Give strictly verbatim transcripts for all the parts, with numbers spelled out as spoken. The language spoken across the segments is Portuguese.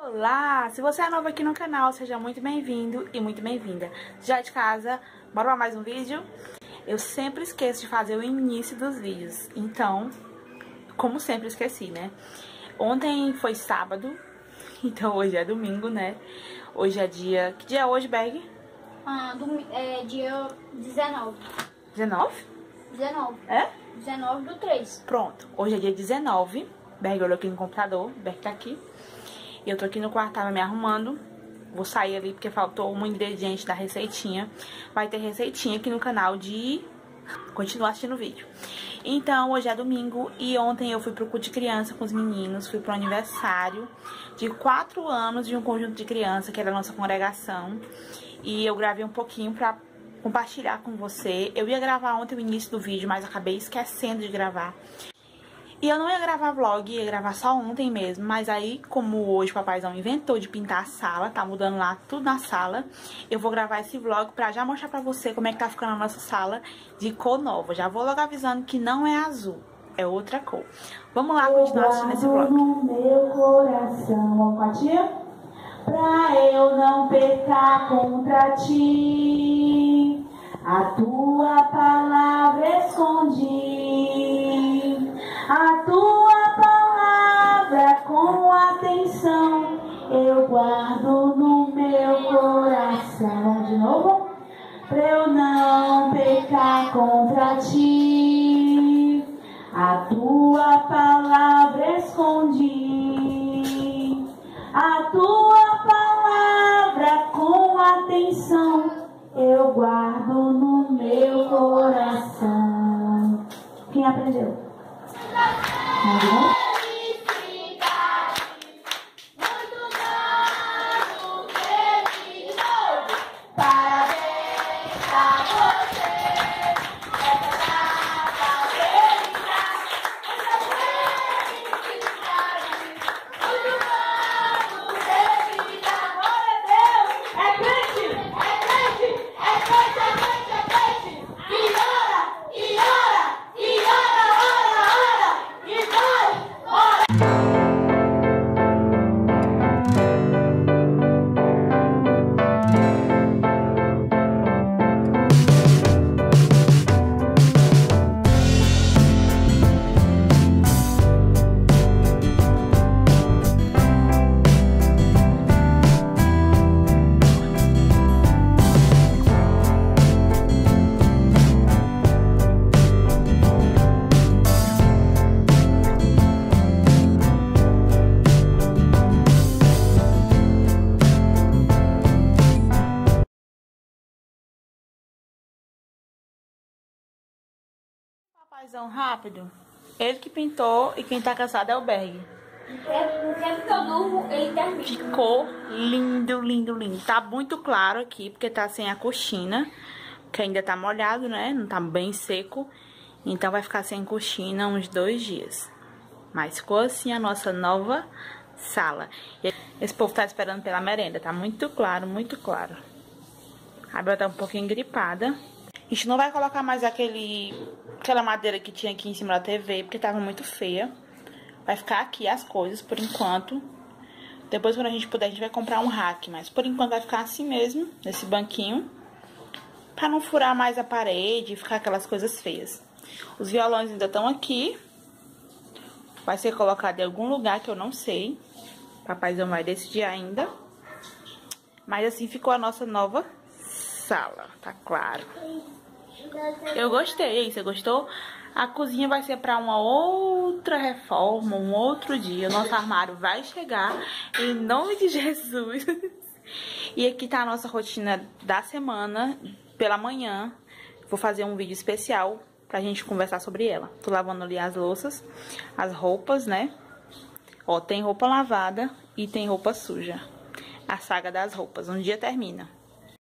Olá! Se você é novo aqui no canal, seja muito bem-vindo e muito bem-vinda. Já de casa, bora para mais um vídeo? Eu sempre esqueço de fazer o início dos vídeos, então, como sempre esqueci, né? Ontem foi sábado, então hoje é domingo, né? Hoje é dia... Que dia é hoje, Berg? Ah, dom... é dia dezenove. dezenove? dezenove. É? dezenove do três. Pronto, hoje é dia dezenove. Berg olhou aqui no computador, Berg tá aqui. E eu tô aqui no quarto, tava me arrumando. Vou sair ali porque faltou um ingrediente da receitinha. Vai ter receitinha aqui no canal de... continuar assistindo o vídeo. Então, hoje é domingo e ontem eu fui pro culto de criança com os meninos. Fui pro aniversário de quatro anos de um conjunto de criança, que é da nossa congregação. E eu gravei um pouquinho pra compartilhar com você. Eu ia gravar ontem o início do vídeo, mas acabei esquecendo de gravar. E eu não ia gravar vlog, ia gravar só ontem mesmo. Mas aí, como hoje o papaizão inventou de pintar a sala, tá mudando lá tudo na sala, eu vou gravar esse vlog pra já mostrar pra você como é que tá ficando a nossa sala de cor nova. Já vou logo avisando que não é azul, é outra cor. Vamos lá continuar assistindo esse vlog. No meu coração, ó, tia, pra eu não pecar contra ti, a tua palavra escondi, a tua palavra com atenção eu guardo no meu coração. De novo, pra eu não pecar contra ti, a tua palavra escondi, a tua palavra com atenção eu guardo no meu coração. Quem aprendeu? Tá Papaizão rápido, ele que pintou e quem tá cansado é o Berg. No tempo que eu durmo, ele termina. Ficou lindo, lindo, lindo. Tá muito claro aqui, porque tá sem a coxina, que ainda tá molhado, né? Não tá bem seco. Então vai ficar sem coxina uns dois dias. Mas ficou assim a nossa nova sala. Esse povo tá esperando pela merenda, tá muito claro, muito claro. A Bela tá um pouquinho gripada. A gente não vai colocar mais aquele, aquela madeira que tinha aqui em cima da T V, porque tava muito feia. Vai ficar aqui as coisas, por enquanto. Depois, quando a gente puder, a gente vai comprar um rack. Mas, por enquanto, vai ficar assim mesmo, nesse banquinho. Pra não furar mais a parede e ficar aquelas coisas feias. Os violões ainda estão aqui. Vai ser colocado em algum lugar que eu não sei. O papaizão vai decidir ainda. Mas, assim, ficou a nossa nova sala, tá claro. Eu gostei, você gostou? A cozinha vai ser para uma outra reforma, um outro dia. O nosso armário vai chegar, em nome de Jesus. E aqui tá a nossa rotina da semana, pela manhã. Vou fazer um vídeo especial pra gente conversar sobre ela. Tô lavando ali as louças, as roupas, né? Ó, tem roupa lavada e tem roupa suja. A saga das roupas, um dia termina.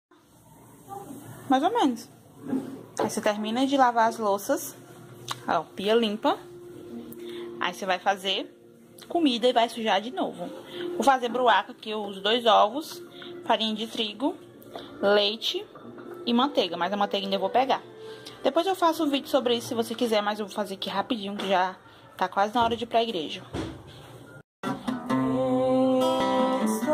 Mais ou menos. Aí você termina de lavar as louças, ó, pia limpa. Aí você vai fazer comida e vai sujar de novo. Vou fazer bruaca aqui, os dois ovos, farinha de trigo, leite e manteiga. Mas a manteiga ainda eu vou pegar. Depois eu faço um vídeo sobre isso se você quiser, mas eu vou fazer aqui rapidinho que já tá quase na hora de ir pra igreja. Estou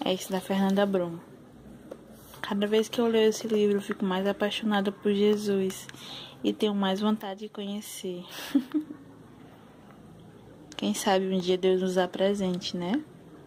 É esse da Fernanda Brum. Cada vez que eu leio esse livro, eu fico mais apaixonada por Jesus e tenho mais vontade de conhecer. Quem sabe um dia Deus nos apresente, né?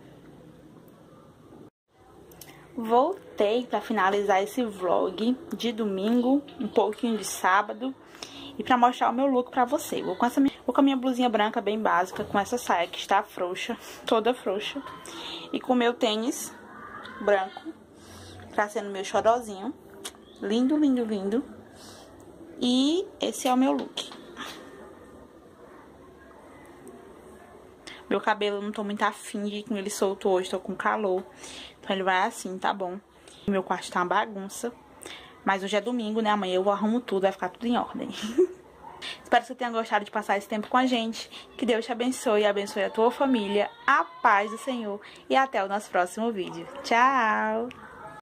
Voltei para finalizar esse vlog de domingo, um pouquinho de sábado, e para mostrar o meu look para você. Vou com, essa, vou com a minha blusinha branca bem básica, com essa saia que está frouxa, toda frouxa, e com o meu tênis branco, pra ser no meu xodózinho. Lindo, lindo, lindo. E esse é o meu look. Meu cabelo, eu não tô muito afim de ir com ele solto hoje, tô com calor. Então ele vai assim, tá bom. Meu quarto tá uma bagunça. Mas hoje é domingo, né? Amanhã eu arrumo tudo, vai ficar tudo em ordem. Espero que você tenha gostado de passar esse tempo com a gente. Que Deus te abençoe e abençoe a tua família. A paz do Senhor. E até o nosso próximo vídeo. Tchau!